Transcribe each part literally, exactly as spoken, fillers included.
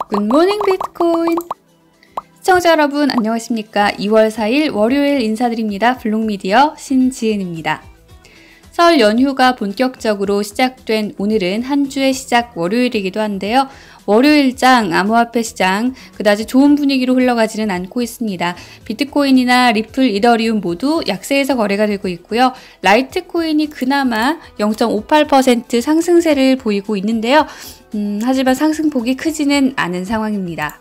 굿모닝 비트코인! 시청자 여러분 안녕하십니까? 이월 사일 월요일 인사드립니다. 블록미디어 신지은입니다. 설 연휴가 본격적으로 시작된 오늘은 한 주의 시작 월요일이기도 한데요. 월요일장 암호화폐 시장 그다지 좋은 분위기로 흘러가지는 않고 있습니다. 비트코인이나 리플, 이더리움 모두 약세에서 거래가 되고 있고요. 라이트코인이 그나마 영 점 오팔 퍼센트 상승세를 보이고 있는데요. 음, 하지만 상승폭이 크지는 않은 상황입니다.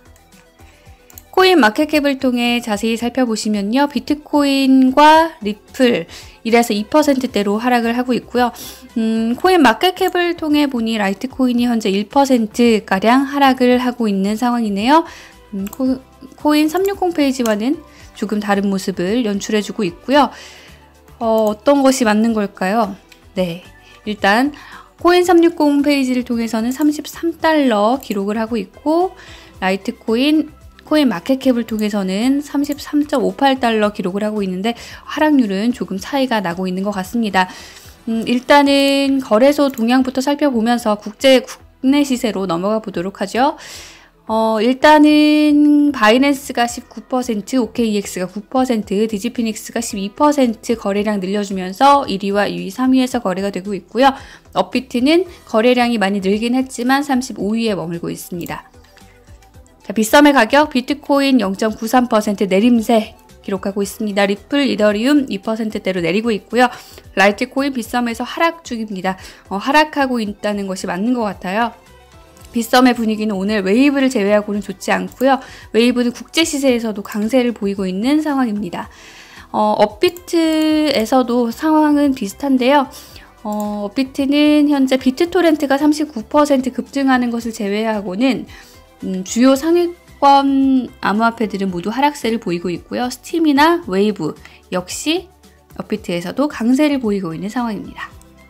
코인 마켓캡을 통해 자세히 살펴보시면요. 비트코인과 리플 일에서 이 퍼센트대로 하락을 하고 있고요. 음, 코인 마켓캡을 통해 보니 라이트코인이 현재 일 퍼센트가량 하락을 하고 있는 상황이네요. 음, 코, 코인 삼백육십 페이지와는 조금 다른 모습을 연출해주고 있고요. 어, 어떤 것이 맞는 걸까요? 네, 일단 코인 삼백육십 페이지를 통해서는 삼십삼 달러 기록을 하고 있고 라이트코인 코인 마켓캡을 통해서는 삼십삼 점 오팔 달러 기록을 하고 있는데 하락률은 조금 차이가 나고 있는 것 같습니다. 음, 일단은 거래소 동향부터 살펴보면서 국제 국내 시세로 넘어가 보도록 하죠. 어, 일단은 바이낸스가 십구 퍼센트, 오케이이엑스가 구 퍼센트, 디지피닉스가 십이 퍼센트 거래량 늘려주면서 일 위와 이 위, 삼 위에서 거래가 되고 있고요. 업비트는 거래량이 많이 늘긴 했지만 삼십오 위에 머물고 있습니다. 자, 빗썸의 가격 비트코인 영 점 구삼 퍼센트 내림세 기록하고 있습니다. 리플, 이더리움 이 퍼센트대로 내리고 있고요. 라이트코인 빗썸에서 하락 중입니다. 어, 하락하고 있다는 것이 맞는 것 같아요. 빗썸의 분위기는 오늘 웨이브를 제외하고는 좋지 않고요. 웨이브는 국제 시세에서도 강세를 보이고 있는 상황입니다. 어, 업비트에서도 상황은 비슷한데요. 어, 업비트는 현재 비트토렌트가 삼십구 퍼센트 급등하는 것을 제외하고는 음, 주요 상위권 암호화폐들은 모두 하락세를 보이고 있고요. 스팀이나 웨이브 역시 업비트에서도 강세를 보이고 있는 상황입니다.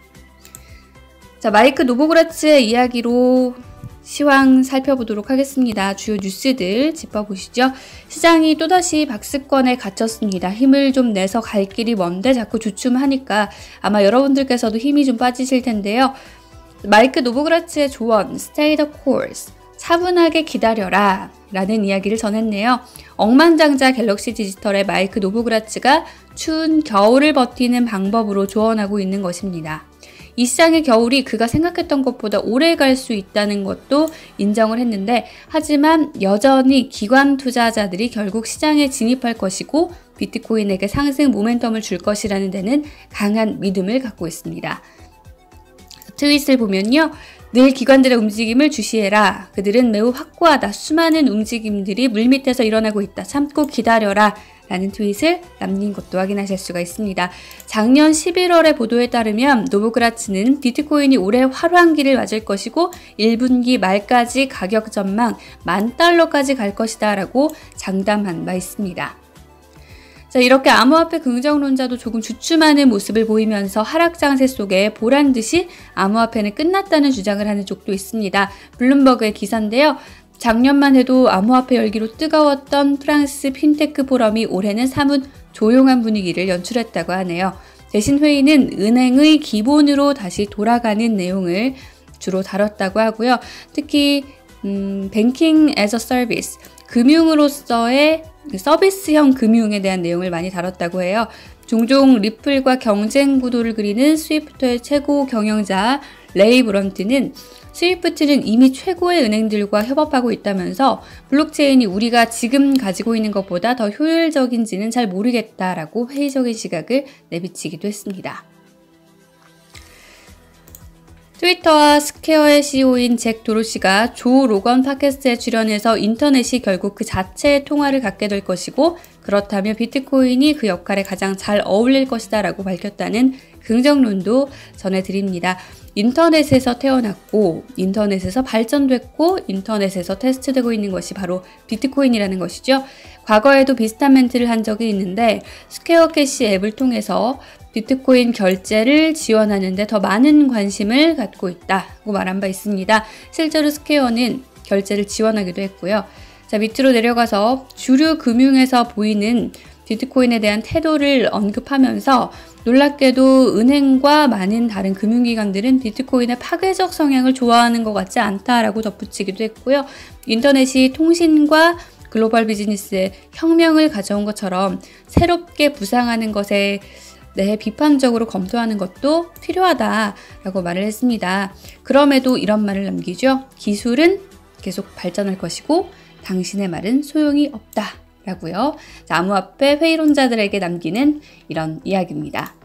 자, 마이크 노보그라츠의 이야기로 시황 살펴보도록 하겠습니다. 주요 뉴스들 짚어보시죠. 시장이 또다시 박스권에 갇혔습니다. 힘을 좀 내서 갈 길이 먼데 자꾸 주춤하니까 아마 여러분들께서도 힘이 좀 빠지실 텐데요. 마이크 노보그라츠의 조언, Stay the course. 차분하게 기다려라 라는 이야기를 전했네요. 억만장자 갤럭시 디지털의 마이크 노보그라츠가 추운 겨울을 버티는 방법으로 조언하고 있는 것입니다. 이 시장의 겨울이 그가 생각했던 것보다 오래 갈 수 있다는 것도 인정을 했는데 하지만 여전히 기관 투자자들이 결국 시장에 진입할 것이고 비트코인에게 상승 모멘텀을 줄 것이라는 데는 강한 믿음을 갖고 있습니다. 트윗을 보면요. 늘 기관들의 움직임을 주시해라. 그들은 매우 확고하다. 수많은 움직임들이 물밑에서 일어나고 있다. 참고 기다려라. 라는 트윗을 남긴 것도 확인하실 수가 있습니다. 작년 십일월의 보도에 따르면 노보그라츠는 비트코인이 올해 활황기를 맞을 것이고 일 분기 말까지 가격 전망 만 달러까지 갈 것이다 라고 장담한 바 있습니다. 자, 이렇게 암호화폐 긍정론자도 조금 주춤하는 모습을 보이면서 하락 장세 속에 보란듯이 암호화폐는 끝났다는 주장을 하는 쪽도 있습니다. 블룸버그의 기사인데요. 작년만 해도 암호화폐 열기로 뜨거웠던 프랑스 핀테크 포럼이 올해는 사뭇 조용한 분위기를 연출했다고 하네요. 대신 회의는 은행의 기본으로 다시 돌아가는 내용을 주로 다뤘다고 하고요. 특히 음, 뱅킹 애저 서비스, 금융으로서의 서비스형 금융에 대한 내용을 많이 다뤘다고 해요. 종종 리플과 경쟁 구도를 그리는 스위프트의 최고 경영자 레이 브런트는 스위프트는 이미 최고의 은행들과 협업하고 있다면서 블록체인이 우리가 지금 가지고 있는 것보다 더 효율적인지는 잘 모르겠다라고 회의적인 시각을 내비치기도 했습니다. 트위터와 스퀘어의 씨이오인 잭 도로시가 조 로건 팟캐스트에 출연해서 인터넷이 결국 그 자체의 통화를 갖게 될 것이고 그렇다면 비트코인이 그 역할에 가장 잘 어울릴 것이다 라고 밝혔다는 긍정론도 전해드립니다. 인터넷에서 태어났고 인터넷에서 발전됐고 인터넷에서 테스트되고 있는 것이 바로 비트코인이라는 것이죠. 과거에도 비슷한 멘트를 한 적이 있는데 스퀘어 캐시 앱을 통해서 비트코인 결제를 지원하는 데 더 많은 관심을 갖고 있다고 말한 바 있습니다. 실제로 스퀘어는 결제를 지원하기도 했고요. 자, 밑으로 내려가서 주류 금융에서 보이는 비트코인에 대한 태도를 언급하면서 놀랍게도 은행과 많은 다른 금융기관들은 비트코인의 파괴적 성향을 좋아하는 것 같지 않다라고 덧붙이기도 했고요. 인터넷이 통신과 글로벌 비즈니스에 혁명을 가져온 것처럼 새롭게 부상하는 것에 네, 비판적으로 검토하는 것도 필요하다라고 말을 했습니다. 그럼에도 이런 말을 남기죠. 기술은 계속 발전할 것이고 당신의 말은 소용이 없다. 라고요. 자, 암호화폐 회의론자들에게 남기는 이런 이야기입니다.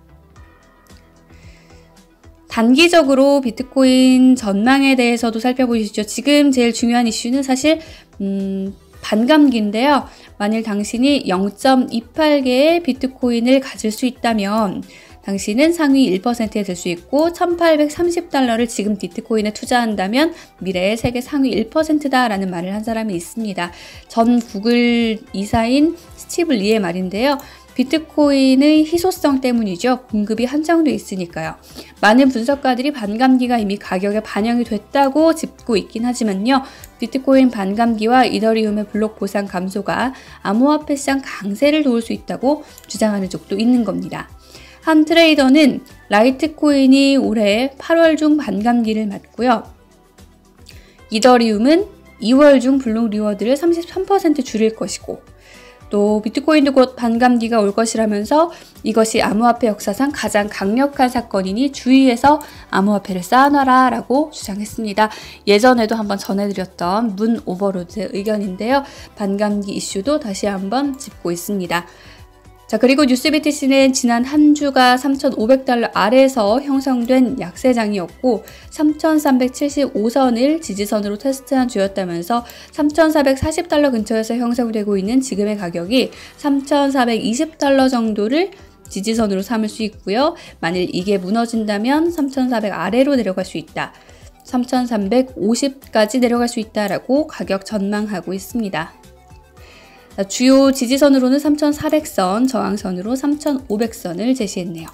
단기적으로 비트코인 전망에 대해서도 살펴보시죠. 지금 제일 중요한 이슈는 사실 음, 반감기인데요. 만일 당신이 영 점 이팔 개의 비트코인을 가질 수 있다면 당신은 상위 일 퍼센트에 들 수 있고 천팔백삼십 달러를 지금 비트코인에 투자한다면 미래의 세계 상위 일 퍼센트다라는 말을 한 사람이 있습니다. 전 구글 이사인 스티브 리의 말인데요. 비트코인의 희소성 때문이죠. 공급이 한정돼 있으니까요. 많은 분석가들이 반감기가 이미 가격에 반영이 됐다고 짚고 있긴 하지만요. 비트코인 반감기와 이더리움의 블록 보상 감소가 암호화폐 시장 강세를 도울 수 있다고 주장하는 쪽도 있는 겁니다. 한 트레이더는 라이트코인이 올해 팔월 중 반감기를 맞고요. 이더리움은 이월 중 블록 리워드를 삼십삼 퍼센트 줄일 것이고 또 비트코인도 곧 반감기가 올 것이라면서 이것이 암호화폐 역사상 가장 강력한 사건이니 주의해서 암호화폐를 쌓아놔라 라고 주장했습니다. 예전에도 한번 전해드렸던 문 오버로드의 의견인데요. 반감기 이슈도 다시 한번 짚고 있습니다. 자, 그리고 뉴스비티씨는 지난 한 주가 삼천오백 달러 아래에서 형성된 약세장이었고 삼천삼백칠십오 선을 지지선으로 테스트한 주였다면서 삼천사백사십 달러 근처에서 형성되고 있는 지금의 가격이 삼천사백이십 달러 정도를 지지선으로 삼을 수 있고요. 만일 이게 무너진다면 삼천사백 아래로 내려갈 수 있다. 삼천삼백오십까지 내려갈 수 있다라고 가격 전망하고 있습니다. 주요 지지선으로는 삼천사백 선, 저항선으로 삼천오백 선을 제시했네요.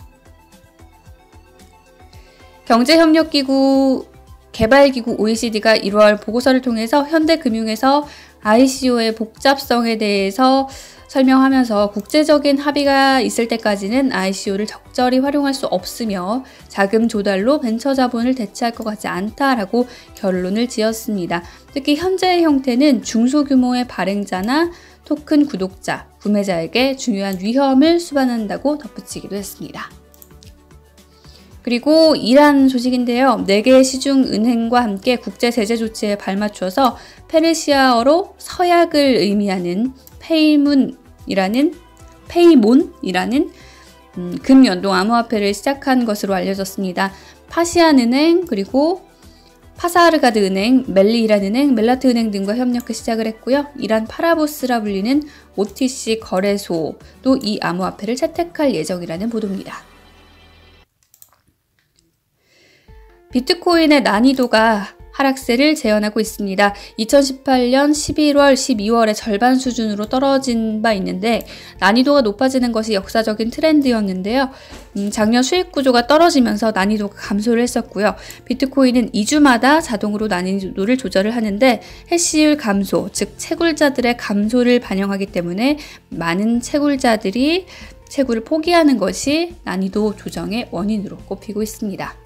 경제협력기구 개발기구 오이시디가 일월 보고서를 통해서 현대금융에서 아이씨오의 복잡성에 대해서 설명하면서 국제적인 합의가 있을 때까지는 아이씨오를 적절히 활용할 수 없으며 자금 조달로 벤처 자본을 대체할 것 같지 않다라고 결론을 지었습니다. 특히 현재의 형태는 중소규모의 발행자나 토큰 구독자, 구매자에게 중요한 위험을 수반한다고 덧붙이기도 했습니다. 그리고 이란 소식인데요. 네 개의 시중 은행과 함께 국제 제재 조치에 발맞춰서 페르시아어로 서약을 의미하는 페이문이라는 페이몬이라는 음, 금연동 암호화폐를 시작한 것으로 알려졌습니다. 파시안은행 그리고 파사르가드 은행, 멜리이란 은행, 멜라트 은행 등과 협력해 시작을 했고요. 이란 파라보스라 불리는 오티씨 거래소도 이 암호화폐를 채택할 예정이라는 보도입니다. 비트코인의 난이도가 하락세를 재현하고 있습니다. 이천십팔 년 십일월, 십이월에 절반 수준으로 떨어진 바 있는데 난이도가 높아지는 것이 역사적인 트렌드였는데요. 음, 작년 수익 구조가 떨어지면서 난이도가 감소를 했었고요. 비트코인은 이 주마다 자동으로 난이도를 조절을 하는데 해시율 감소, 즉 채굴자들의 감소를 반영하기 때문에 많은 채굴자들이 채굴을 포기하는 것이 난이도 조정의 원인으로 꼽히고 있습니다.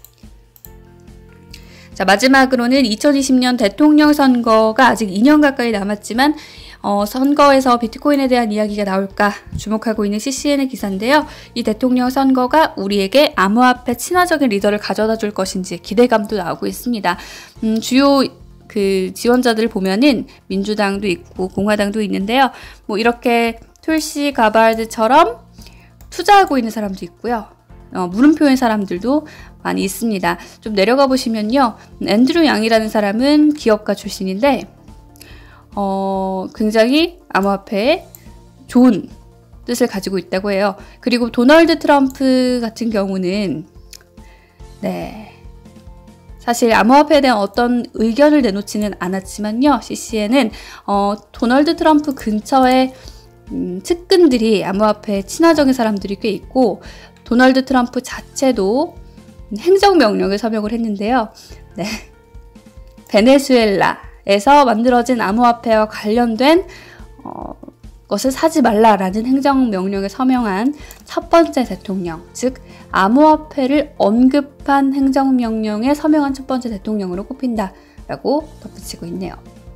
자, 마지막으로는 이천이십 년 대통령 선거가 아직 이 년 가까이 남았지만 어, 선거에서 비트코인에 대한 이야기가 나올까 주목하고 있는 씨씨엔의 기사인데요. 이 대통령 선거가 우리에게 암호화폐 친화적인 리더를 가져다 줄 것인지 기대감도 나오고 있습니다. 음, 주요 그 지원자들을 보면은 민주당도 있고 공화당도 있는데요. 뭐 이렇게 툴시 가바르드처럼 투자하고 있는 사람도 있고요. 어, 물음표인 사람들도 많이 있습니다. 좀 내려가 보시면요. 앤드류 양이라는 사람은 기업가 출신인데 어, 굉장히 암호화폐에 좋은 뜻을 가지고 있다고 해요. 그리고 도널드 트럼프 같은 경우는 네, 사실 암호화폐에 대한 어떤 의견을 내놓지는 않았지만요. 씨씨엔은 어, 도널드 트럼프 근처에 음, 측근들이 암호화폐 친화적인 사람들이 꽤 있고 도널드 트럼프 자체도 행정명령을 서명을 했는데요. 네. 베네수엘라에서 만들어진 암호화폐와 관련된 어, 것을 사지 말라라는 행정명령에 서명한 첫 번째 대통령, 즉 암호화폐를 언급한 행정명령에 서명한 첫 번째 대통령으로 꼽힌다라고 덧붙이고 있네요.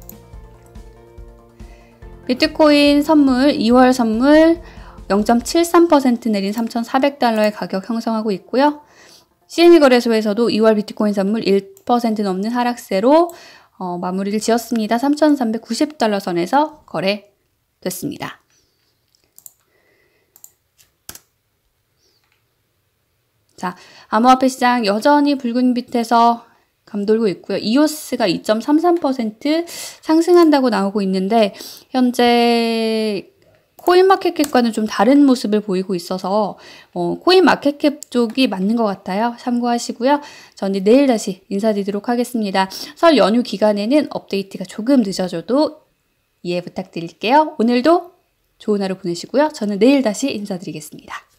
비트코인 선물, 이월 선물 영 점 칠삼 퍼센트 내린 삼천사백 달러의 가격 형성하고 있고요. 씨엠이 거래소에서도 이월 비트코인 선물 일 퍼센트 넘는 하락세로 어, 마무리를 지었습니다. 삼천삼백구십 달러 선에서 거래됐습니다. 자, 암호화폐 시장 여전히 붉은 빛에서 감돌고 있고요. 이오스가 이 점 삼삼 퍼센트 상승한다고 나오고 있는데 현재 코인마켓캡과는 좀 다른 모습을 보이고 있어서 어, 코인마켓캡 쪽이 맞는 것 같아요. 참고하시고요. 저는 내일 다시 인사드리도록 하겠습니다. 설 연휴 기간에는 업데이트가 조금 늦어져도 이해 부탁드릴게요. 오늘도 좋은 하루 보내시고요. 저는 내일 다시 인사드리겠습니다.